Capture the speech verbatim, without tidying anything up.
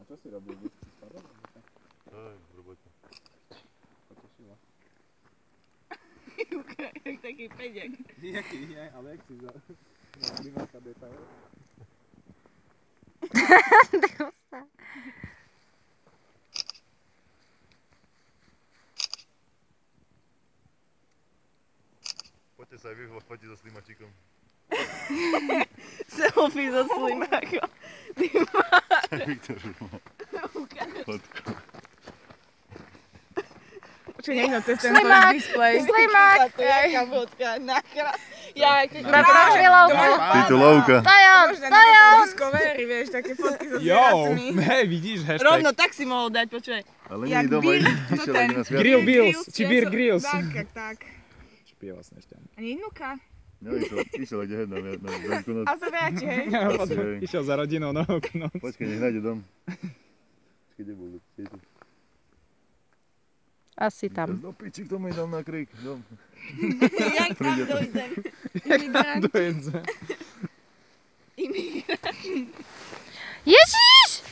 čo si robil? Buď si spadol? Aj, v robote. Potešila. Jak taký peďak. Jaký, aj, ale jak si za... Na slimáka detail. Poďte sa aj vy fotiť so slimačikom. Selfie so slimákom. Viktor má fotku. Počuť, niekto cez ten display. Slimák! Jaká fotka, nakra... Ja, keď... Bratráš Milovku. Titulovka. Tajon, tajon! Discovery, vieš, také fotky so Jo, zvieratmi. hej, vidíš, hashtag. Rovno tak si mohol dať, počuj. Ale Jak nie doma, Bill, išiel to ani ten. na sviatok. Grill Bills, či Beer Grills. Tak, tak, tak. Špie vlastne ešte. Ani nuka. No išiel, išiel kde hneď na, na veľkú noc. A sa viači, hej? Asi, hej. Išiel za rodinou na okno. Počkaj, nech nájde dom. Počkaj, kde bol? Je tu. Asi tam. Do piči, kto mi dal na krik? Dom. Jak tam Príde to. dojdem. Jak tam Imigrant. dojedze. Imigrant. Ježiš!